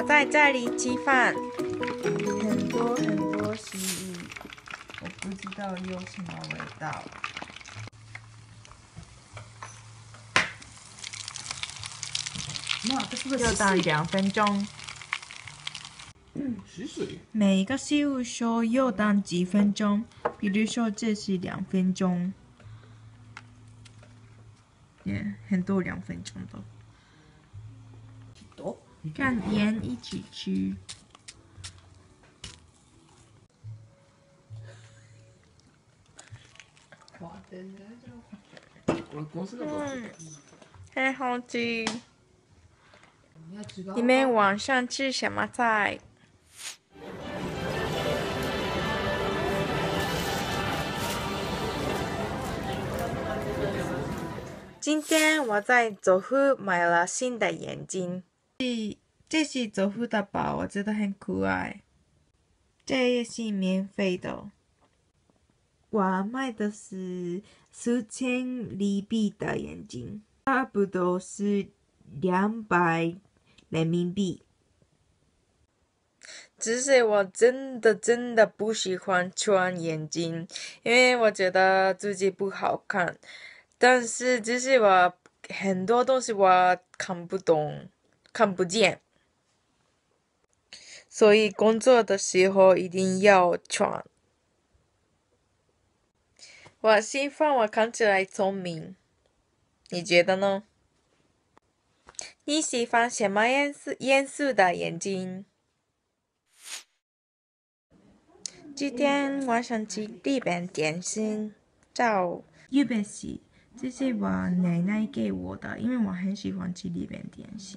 我在这里吃饭。 很多很多食物，我不知道有什么味道。 又等2分钟。每一个食物说要等几分钟，比如说这是2分钟，很多2分钟的。跟盐一起吃。很好吃。你们晚上吃什么菜？今天我在走户买了新的眼镜。这是走户的包，我觉得很可爱。这也是免费的。我买的是4000利币的眼镜，差不多是200人民币。只是我真的不喜欢穿眼镜，因为我觉得自己不好看。但是只是我很多东西我看不懂、看不见，所以工作的时候一定要穿。我希望我看起来聪明，你觉得呢？你喜欢什么颜色的眼镜？今天晚上吃日本点心，叫日本式，这是我奶奶给我的，因为我很喜欢吃日本点心。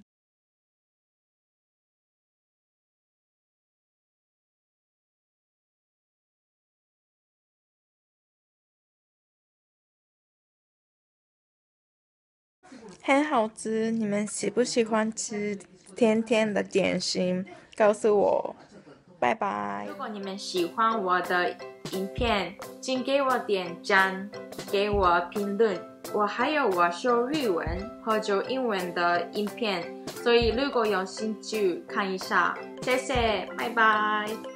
很好吃，你们喜不喜欢吃甜甜的点心？告诉我，拜拜。如果你们喜欢我的影片，请给我点赞，给我评论。我还有我说日文和说英文的影片，所以如果有兴趣看一下，谢谢，拜拜。